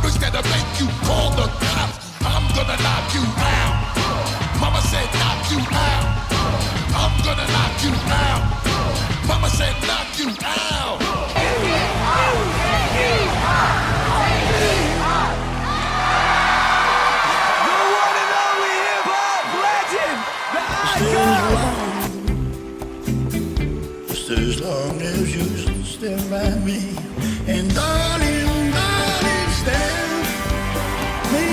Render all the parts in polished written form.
instead of make you call the cops. I'm gonna knock you out. Mama said knock you out. I'm gonna knock you out. Mama said knock you out. The one and only hip-hop legend, the icon. Just as long as you stand by me, and darling, darling, stand me.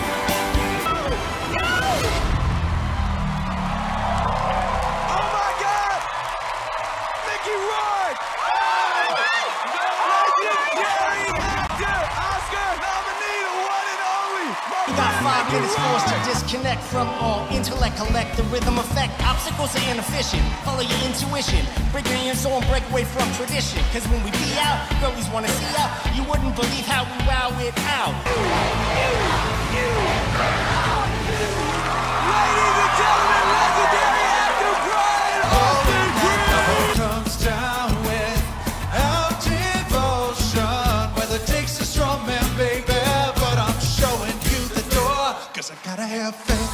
Oh my God! Mickey Rourke! Legendary actor, Oscar nominee, the one and only. You got 5 minutes for us to disconnect from all intellect, collect the rhythm effect. Obstacles are inefficient. Follow your intuition. Break your ear soul and break away from tradition. Cause when we be out, girlies wanna see out. You wouldn't believe how we wow it out. Ladies and gentlemen, legendary actor Brian Austin Green. Comes down without devotion. Whether it takes a strong man, baby, but I'm showing you the door, cause I gotta have faith.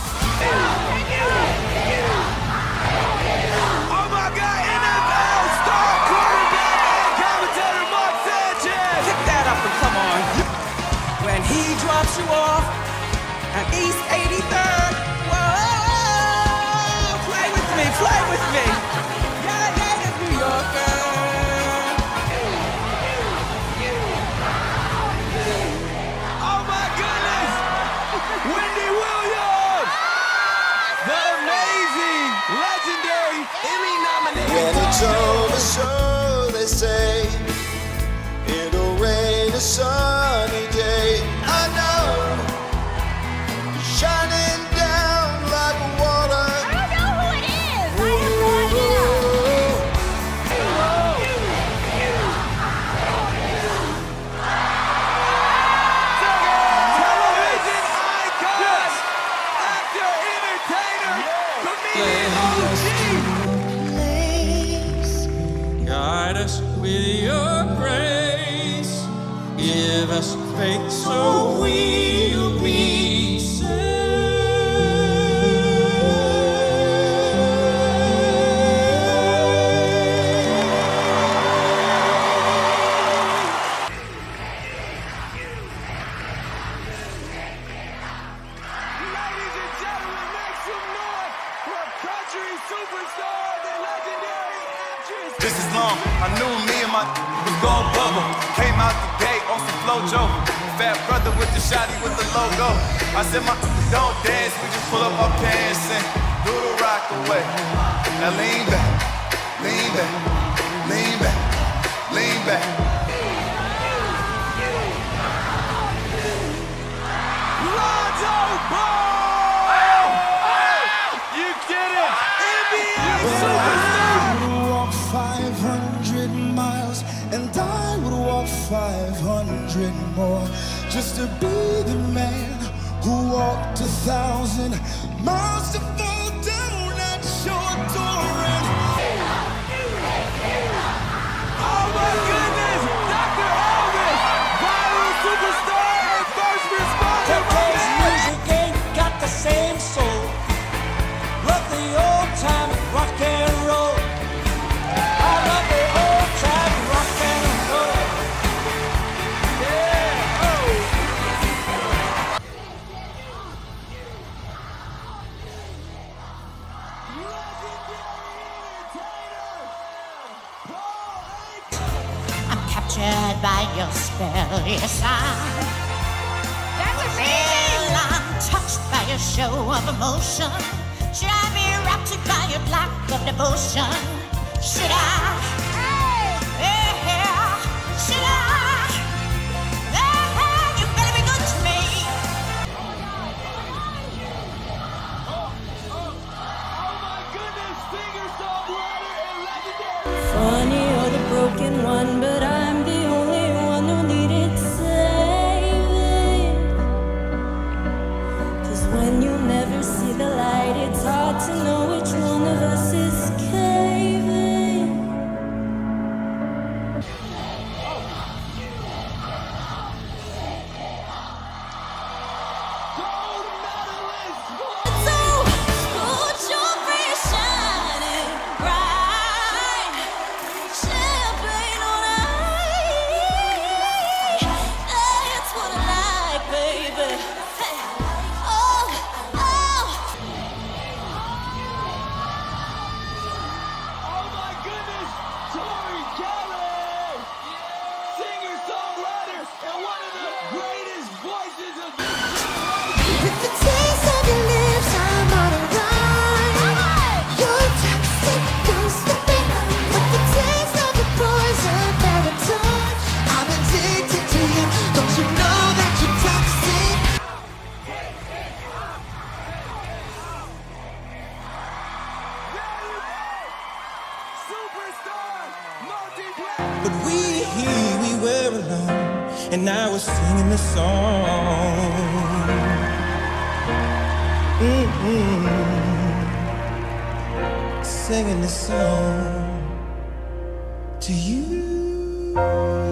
Oh my God, NFL star quarterback and commentator Mark Sanchez. Pick that up and come on. When he drops you off at East 83rd, whoa, play with me, play with me. Yeah, yeah, New Yorker. Oh my goodness! Wendy Williams! The amazing, legendary, Emmy-nominated. When it's over, so they say, it'll rain a sunny day. I know, shining down like water. I don't know who it is. I have no idea. Television icon, actor, entertainer, comedian, OG. Guide us with your grace. Give us faith so we'll be Ladies and gentlemen, make some noise for country superstar, the legendary actress. This is long. I knew me and my was gon' bubble. Came out the gate on some flojo. Fat brother with the shotty with the logo. I said my don't dance, we just pull up our pants and do the rock away. Now lean back, lean back, lean back, lean back. Lonzo Ball! You get it! NBA superstar! I would walk 500 miles, and I would walk 500 more, just to be the man who walked 1,000 miles to fall down at your door. Oh my goodness! Dr. Elvis! Viral superstar and first responder! Today's music ain't got the same soul. Love the old time rock and roll. I love the old time rock and roll. Yeah, oh. I'm captured by your spell, yes That's amazing! Well, I'm touched by your show of emotion. Should I be raptured by your lack of devotion? Should I? Yeah, should I? Yeah, you better be good to me. Oh my goodness! Singer-songwriter and legendary! Funny, you're the broken one, but I'm the only one who needed saving. 'Cause when you never see the light, it's hard to know which one of us is caving. voices of this generation. With the taste of your lips, I'm on a ride. You're toxic, don't stop it. With the taste of your poison baritone, I'm addicted to you. Don't you know that you're toxic? Superstar, multi-platinum. But we were alone, and I was singing this song. Singing this song to you.